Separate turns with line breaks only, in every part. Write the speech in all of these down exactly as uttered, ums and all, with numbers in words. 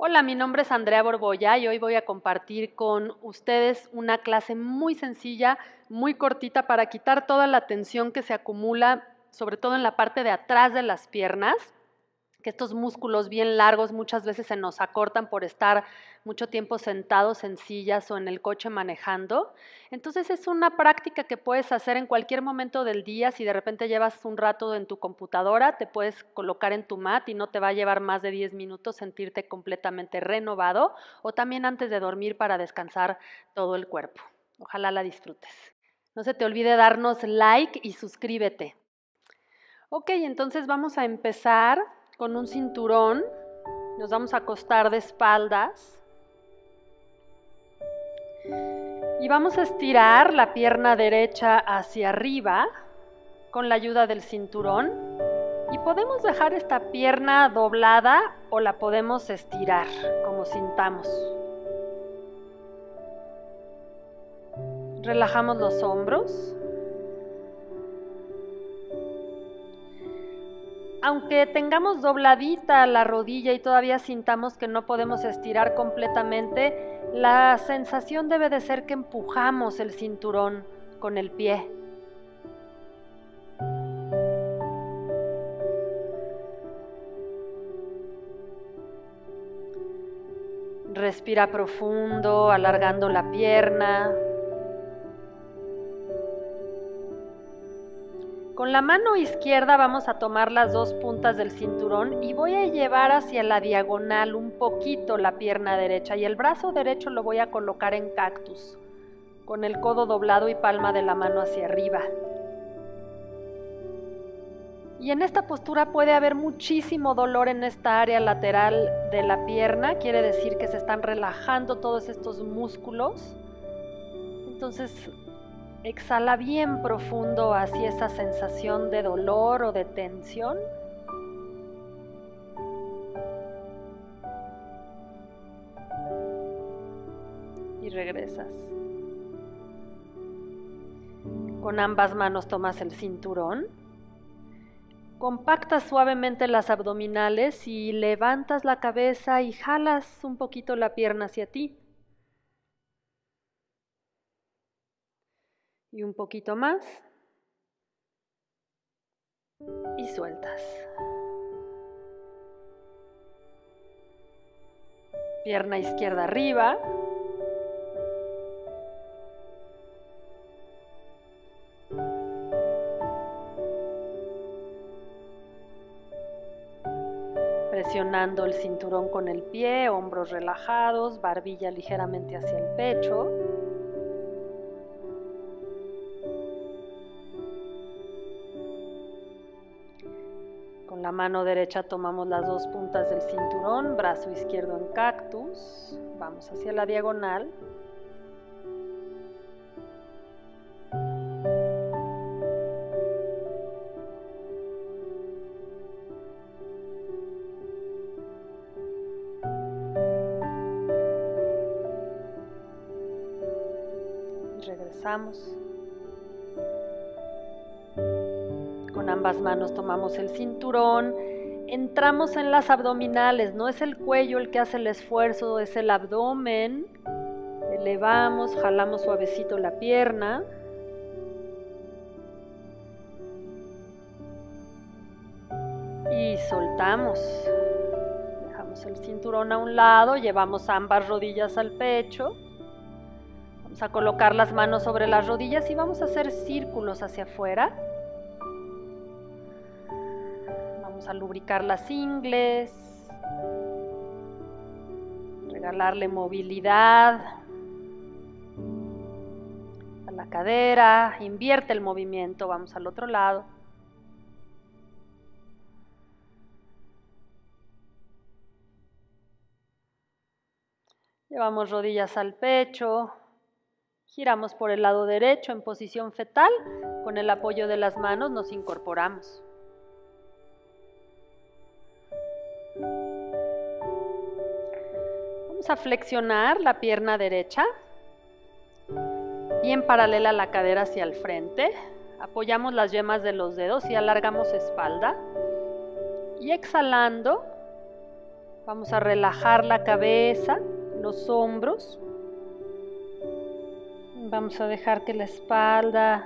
Hola, mi nombre es Andrea Borboya y hoy voy a compartir con ustedes una clase muy sencilla, muy cortita para quitar toda la tensión que se acumula, sobre todo en la parte de atrás de las piernas, que estos músculos bien largos muchas veces se nos acortan por estar mucho tiempo sentados en sillas o en el coche manejando. Entonces es una práctica que puedes hacer en cualquier momento del día. Si de repente llevas un rato en tu computadora, te puedes colocar en tu mat y no te va a llevar más de diez minutos sentirte completamente renovado, o también antes de dormir para descansar todo el cuerpo. Ojalá la disfrutes. No se te olvide darnos like y suscríbete. Ok, entonces vamos a empezar con un cinturón. Nos vamos a acostar de espaldas y vamos a estirar la pierna derecha hacia arriba con la ayuda del cinturón, y podemos dejar esta pierna doblada o la podemos estirar como sintamos. Relajamos los hombros. Aunque tengamos dobladita la rodilla y todavía sintamos que no podemos estirar completamente, la sensación debe de ser que empujamos el cinturón con el pie. Respira profundo, alargando la pierna. Con la mano izquierda vamos a tomar las dos puntas del cinturón y voy a llevar hacia la diagonal un poquito la pierna derecha, y el brazo derecho lo voy a colocar en cactus, con el codo doblado y palma de la mano hacia arriba. Y en esta postura puede haber muchísimo dolor en esta área lateral de la pierna, quiere decir que se están relajando todos estos músculos. Entonces, exhala bien profundo hacia esa sensación de dolor o de tensión. Y regresas. Con ambas manos tomas el cinturón. Compactas suavemente las abdominales y levantas la cabeza y jalas un poquito la pierna hacia ti. Y un poquito más. Y sueltas. Pierna izquierda arriba. Presionando el cinturón con el pie, hombros relajados, barbilla ligeramente hacia el pecho. Con la mano derecha tomamos las dos puntas del cinturón, brazo izquierdo en cactus, vamos hacia la diagonal. Y regresamos. Con ambas manos tomamos el cinturón, entramos en las abdominales, no es el cuello el que hace el esfuerzo, es el abdomen. Elevamos, jalamos suavecito la pierna. Y soltamos. Dejamos el cinturón a un lado, llevamos ambas rodillas al pecho. Vamos a colocar las manos sobre las rodillas y vamos a hacer círculos hacia afuera. Vamos a lubricar las ingles, regalarle movilidad a la cadera, invierte el movimiento, vamos al otro lado. Llevamos rodillas al pecho, giramos por el lado derecho en posición fetal, con el apoyo de las manos nos incorporamos. Vamos a flexionar la pierna derecha, bien paralela a la cadera hacia el frente. Apoyamos las yemas de los dedos y alargamos espalda. Y exhalando, Vamos a relajar la cabeza, los hombros. Vamos a dejar que la espalda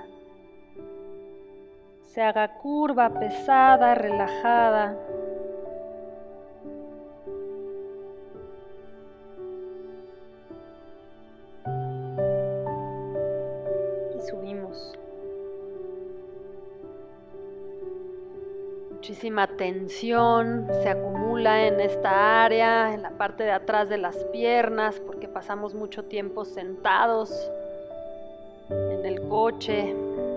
se haga curva, pesada, relajada. Y subimos. Muchísima tensión se acumula en esta área, en la parte de atrás de las piernas, porque pasamos mucho tiempo sentados en el coche.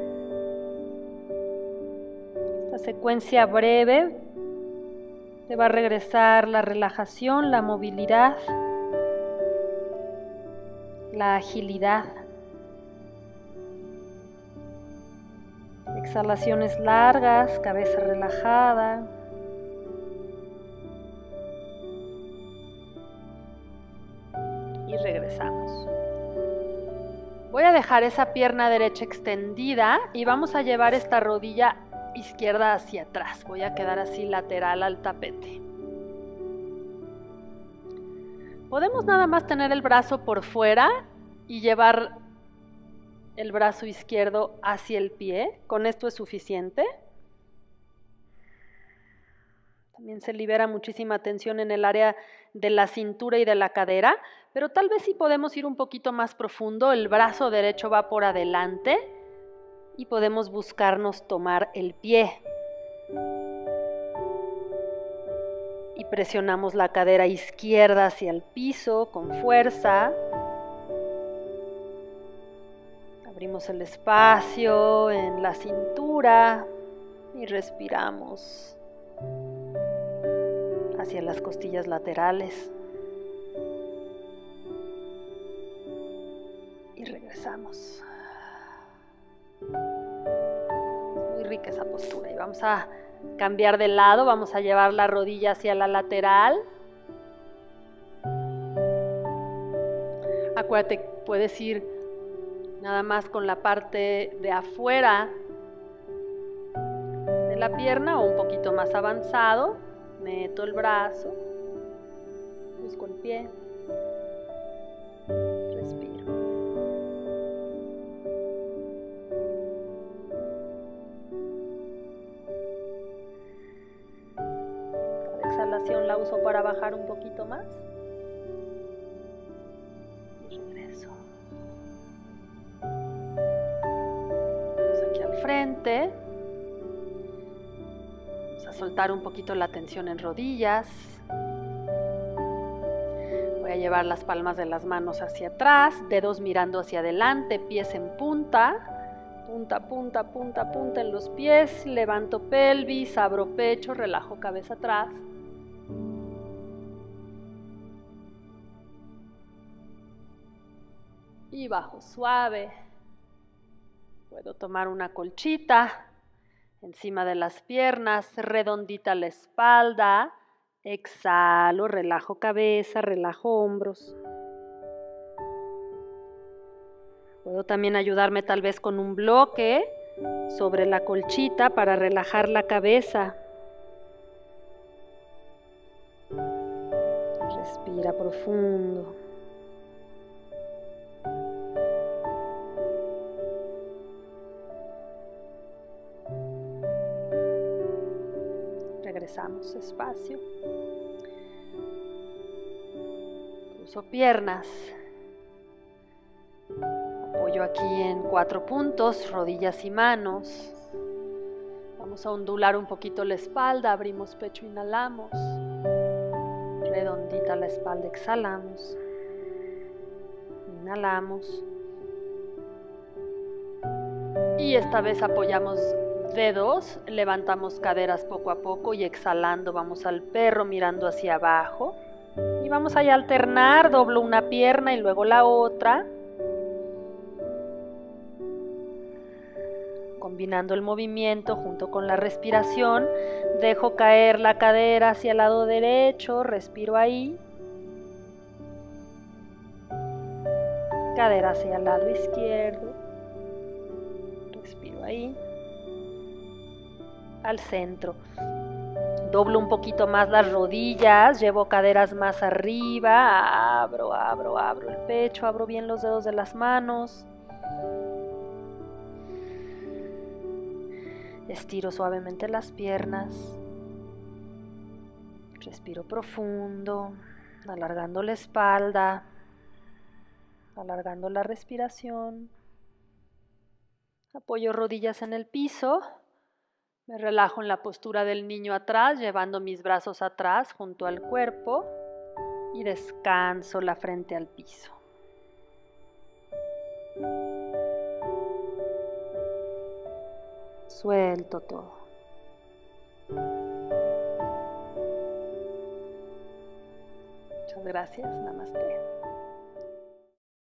Esta secuencia breve te va a regresar la relajación, la movilidad, la agilidad. Exhalaciones largas, cabeza relajada. Y regresamos. Voy a dejar esa pierna derecha extendida y vamos a llevar esta rodilla izquierda hacia atrás. Voy a quedar así lateral al tapete. Podemos nada más tener el brazo por fuera y llevar el brazo izquierdo hacia el pie. Con esto es suficiente. También se libera muchísima tensión en el área de la cintura y de la cadera, pero tal vez sí podemos ir un poquito más profundo. El brazo derecho va por adelante y podemos buscarnos tomar el pie. Y presionamos la cadera izquierda hacia el piso con fuerza. Abrimos el espacio en la cintura y respiramos hacia las costillas laterales. Y regresamos. Muy rica esa postura. Y vamos a cambiar de lado, vamos a llevar la rodilla hacia la lateral. Acuérdate, puedes ir nada más con la parte de afuera de la pierna o un poquito más avanzado. Meto el brazo, busco el pie, respiro. Cada exhalación la uso para bajar un poquito más. Y regreso. Vamos aquí al frente. Soltar un poquito la tensión en rodillas. Voy a llevar las palmas de las manos hacia atrás, dedos mirando hacia adelante, pies en punta, punta, punta, punta, punta en los pies, levanto pelvis, abro pecho, relajo cabeza atrás. Y bajo suave. Puedo tomar una colchita encima de las piernas, redondita la espalda, exhalo, relajo cabeza, relajo hombros. Puedo también ayudarme tal vez con un bloque sobre la colchita para relajar la cabeza. Respira profundo. Regresamos despacio. Cruzo piernas. Apoyo aquí en cuatro puntos, rodillas y manos. Vamos a ondular un poquito la espalda, abrimos pecho, inhalamos. Redondita la espalda, exhalamos. Inhalamos. Y esta vez apoyamos dedos, levantamos caderas poco a poco y exhalando vamos al perro mirando hacia abajo. Y vamos a alternar, doblo una pierna y luego la otra. Combinando el movimiento junto con la respiración, dejo caer la cadera hacia el lado derecho, respiro ahí. Cadera hacia el lado izquierdo, respiro ahí. Al centro. Doblo un poquito más las rodillas, llevo caderas más arriba, abro, abro, abro el pecho, abro bien los dedos de las manos. Estiro suavemente las piernas. Respiro profundo, alargando la espalda, alargando la respiración. Apoyo rodillas en el piso. Me relajo en la postura del niño atrás, llevando mis brazos atrás junto al cuerpo y descanso la frente al piso. Suelto todo. Muchas gracias. Namaste.